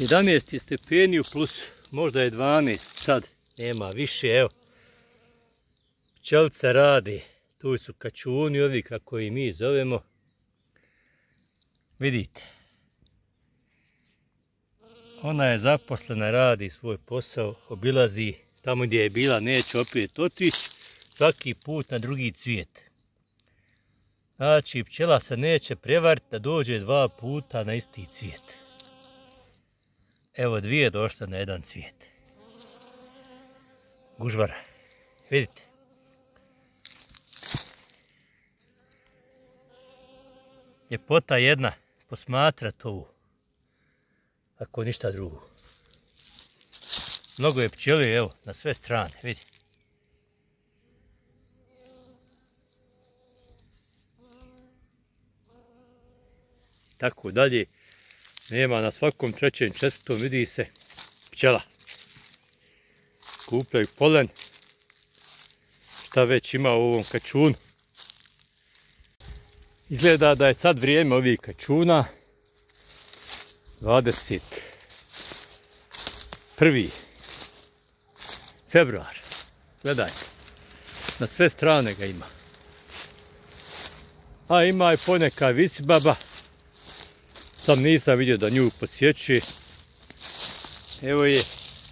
11 stepeni u plusu, možda je 12 sad, nema više, evo. Pčelice rade, tu su kačuni ovi kako ih mi zovemo. Vidite. Ona je zaposlena, radi svoj posao, obilazi tamo gdje je bila, neće opet otići, svaki put na drugi cvijet. Znači, pčela se neće prevariti da dođe 2 puta na isti cvijet. Evo 2 došla na jedan cvijet. Gužvara, vidite. Ljepota jedna, posmatrat ovu. Ako ništa drugo. Mnogo je pčeli, evo, na sve strane, vidi. Tako dalje, nema na svakom 3., 4. vidi se pčela. Skupljaju polen, šta već ima u ovom kačunu. Izgleda da je sad vrijeme ovih kačuna, 21. februar. Gledajte, na sve strane ga ima. A ima i poneka visibaba. Sad nisam vidio da nju posjeći. Evo je.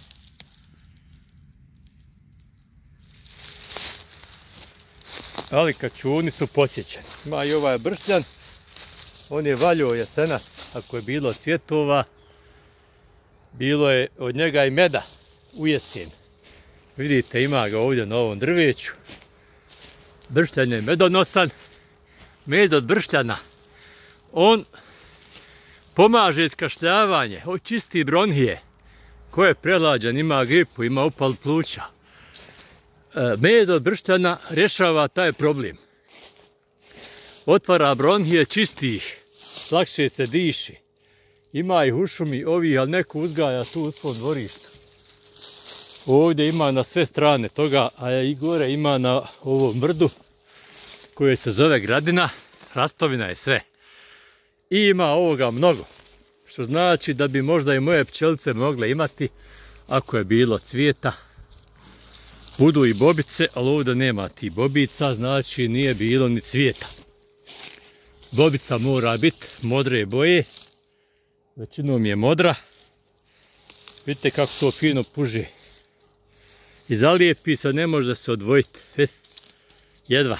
Ali kačuni su posjećeni. Ima i ovaj bršljan. On je valjao jesenas. Ako je bilo cvjetova, bilo je od njega i meda u jesen. Vidite, ima ga ovdje na ovom drveću. Bršljan je medonosan. Med od bršljana. On pomaže iskašljavanje, očisti bronhije. Ko je prelađan, ima gripu, ima upal pluća. Med od bršljana rješava taj problem. Otvara bronhije, čisti ih. Lakše se diši. Ima ih u šumi ovih, ali neko uzgaja tu u svom dvorištu. Ovdje ima na sve strane toga, a i gore ima na ovom brdu koje se zove Gradina. Rastovina je sve. I ima ovoga mnogo. Što znači da bi možda i moje pčelice mogle imati, ako je bilo cvijeta. Budu i bobice, ali ovdje nema ti bobica, znači nije bilo ni cvijeta. Bobica mora biti modre boje. Većinom je modra. Vidite kako to fino puže. I zalijepi se, ne može se odvojiti. Jedva.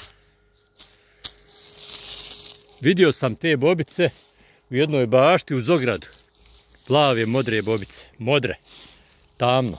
Vidio sam te bobice u jednoj bašti uz ogradu. Plave, modre bobice. Modre. Tamno.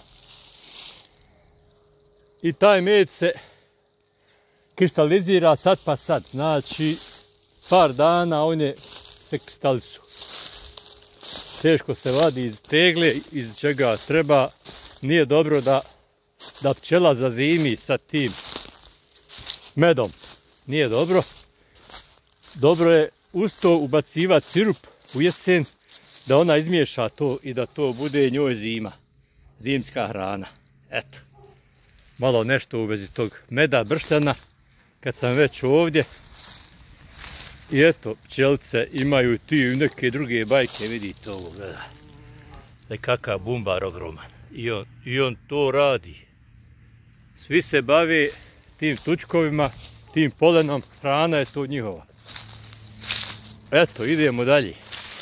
I taj med se kristalizira sad pa sad. Znači, par dana one se kristalizuju. Teško se vadi iz tegle, iz čega treba. Nije dobro da pčela zazimi sa tim medom. Nije dobro. Dobro je uz to ubacivati sirup u jesen, da ona izmiješa to i da to bude njoj zima. Zimska hrana. Eto. Malo nešto u vezi tog meda, bršljana, kad sam već ovdje. I eto, pčelice imaju ti i neke druge bajke, vidite ovo, gledaj. Da je kakav bumbar ogroman. I on to radi. Svi se bave tim tučkovima, tim polenom, hrana je to njihova. Eto, idemo dalje.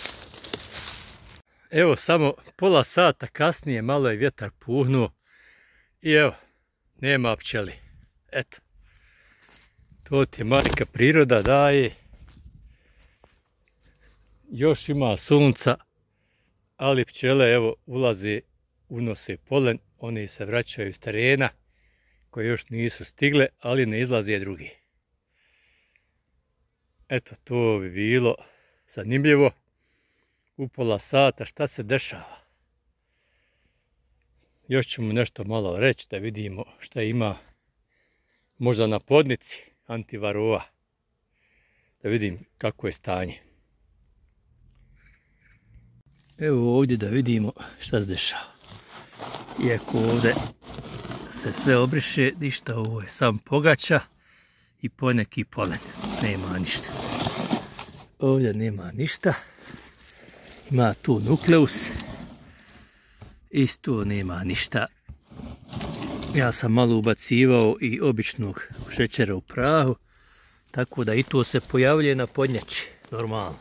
Evo, samo pola sata kasnije malo je vjetar puhnuo. I evo, nema pčeli. Eto. To ti je majka priroda daje. Još ima sunca, ali pčele evo ulaze, unose polen, one se vraćaju s terena koje još nisu stigle, ali ne izlaze drugi. Eto, to bi bilo zanimljivo u pola sata šta se dešava. Još ćemo nešto malo reći da vidimo šta ima možda na podnici antivaroa. Da vidim kako je stanje. Evo ovdje da vidimo šta se dešava. Iako ovdje se sve obriše, ništa, ovo je sam pogača i poneki polen. Nema ništa. Ovdje nema ništa. Ima tu nukleus. isto nema ništa. Ja sam malo ubacivao i običnog šećera u prahu, tako da i to se pojavljuje na podnjači, normalno.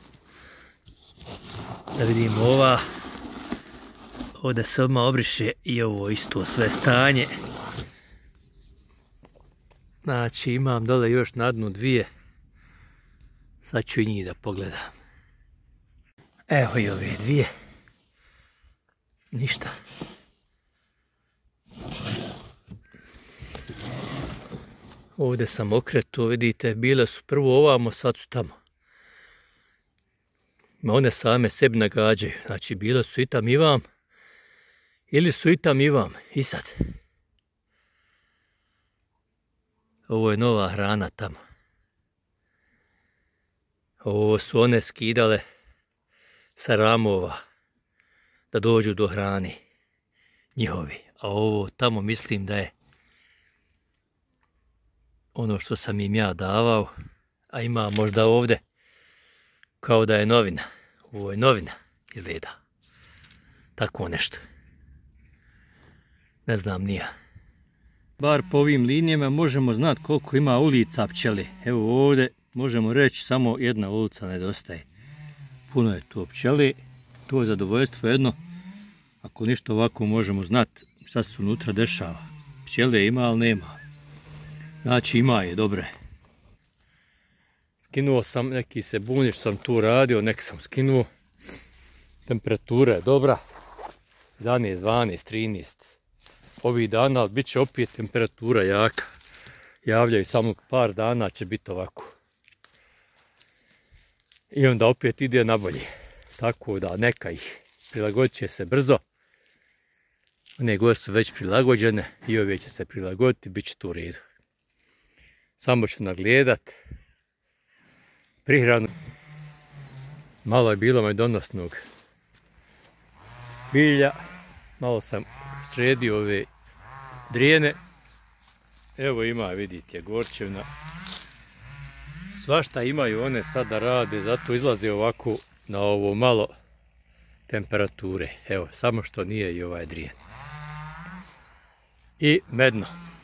Da vidimo ova, ovdje se odmah obriše i ovo isto sve stanje. Znači imam dole još na dnu 2, sad ću i njih da pogledam. Evo i ove 2, ništa. Ovdje sam okretuo, vidite, bile su prvo ovamo, sad su tamo. Ma one same sebi nagađaju, znači bile su i tam i vam, ili su i tam i vam, i sad. Ovo je nova hrana tamo. Ovo su one skidale sa ramova da dođu do hrane njihovi. A ovo tamo mislim da je ono što sam im ja davao, a ima možda ovdje kao da je novina. Ovo je novina, izgleda. Tako nešto. Ne znam ni ja. Bar po ovim linijama možemo znati koliko ima ulica pčeli. Evo ovdje možemo reći samo jedna ulica nedostaje. Puno je tu pčeli. To je zadovoljstvo jedno. Ako ništa ovako možemo znati šta se unutra dešava. Pčele ima, ali nema. Znači ima je, dobre. Skinuo sam, neki se buni što sam tu radio, neki sam skinuo. Temperatura je dobra. 11, 12, 13. Ovih dana, ali bit će opet temperatura jaka. Javljaju samo par dana će biti ovako. I onda opet ide na bolje. Tako da neka ih prilagodit će se brzo. One gore su već prilagođene i ove će se prilagoditi, bit će to u redu. Samo ću nagledat prihranu. Malo je bilo medonosnog bilja. Malo sam sredio ove drijene. Evo ima, vidite, gorčevna. Svašta imaju one sad da rade, zato izlaze ovako na ovo malo temperature. Evo, samo što nije i ovaj drijen. I medno.